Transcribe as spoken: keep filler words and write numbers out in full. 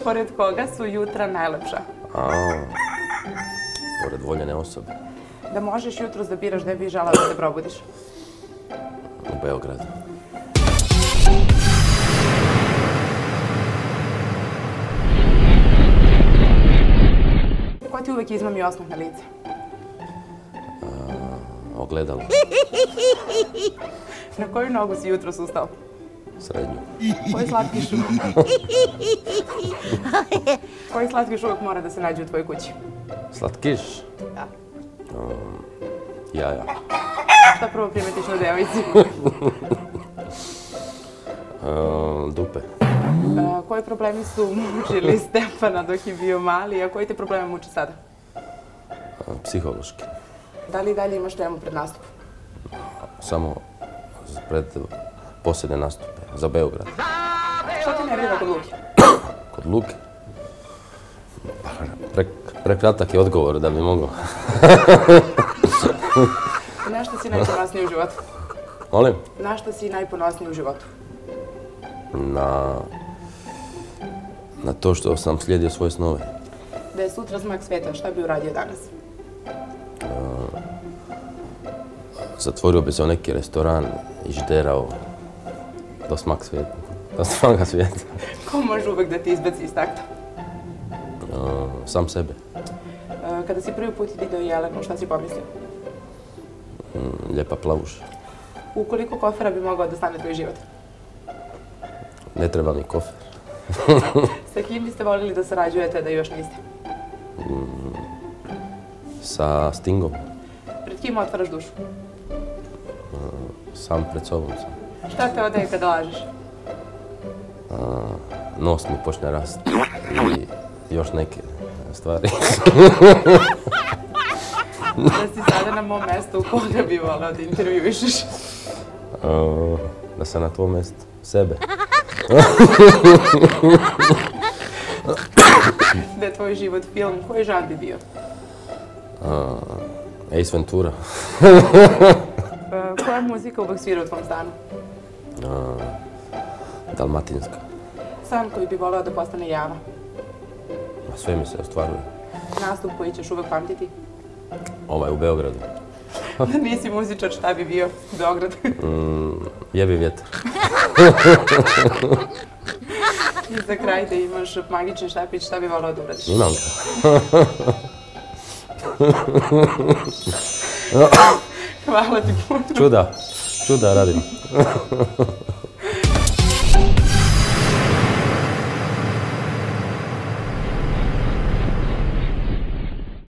Pored koga su jutra najlepša? A, pored voljene osobe. Da možeš jutros da biraš gde bi želeo da se probudiš? U Beogradu. Ko ti uvek izmami osmeh na lice? Ogledalo. Na koju nogu si jutros ustao? Srednju. Koji slatkiš Koji slatkiš uvek mora da se nađe u tvojoj kući? Slatkiš? Da. Jaja. Šta prvo primetiš na devojci? Dupe. Koji problemi su mučili Stefana dok je bio mali, a koji te probleme muče sada? Psihološki. Da li i dalje imaš temu pred nastup? Samo pred posljedne nastupe, za Beograd. Šta ti nervira kod Luke? Kod Luke? Prekratak je odgovor da bi mogao. Na što si najponosniji u životu? Molim? Na što si najponosniji u životu? Na... na to što sam slijedio svoje snove. Da je sutra zmak sveta, šta bi uradio danas? Zatvorio bi se u neki restoran i žderao do smak svijeta. Do smaka svijeta. Ko može uvek da ti izbaci iz takta? Sam sebe. Kada si prvi put vidio Jelenu, šta si pomislio? Lijepa plavuša. U koliko kofera bi mogao da stane tvoj život? Ne treba mi kofer. Sa kim biste volili da sarađujete da još niste? Sa Stingom. Pred kim otvaraš dušu? Sam pred sobom sam. Šta te odaje kada lažeš? Nos mi počne rast i još neke stvari. Da si sada na mom mjestu, koga bi voleo da intervjuišeš? Da sam na tvojom mjestu. Sebe. Da je tvoj život film, koji žanr bi bio? Ace Ventura. Koja muzika uvek svira u tvom stanu? Dalmatinska. San koji bi voleo da postane java? Sve mi se ostvaruje. Nastup koji ćeš uvek pamtiti? Ovaj u Beogradu. Da nisi muzičar, šta bi bio Beograd? Jebi vjetar. I za kraj da imaš magični štapić, šta bi voleo da uradiš? Imam ga. Hvala ti puno. Čuda, čuda radim.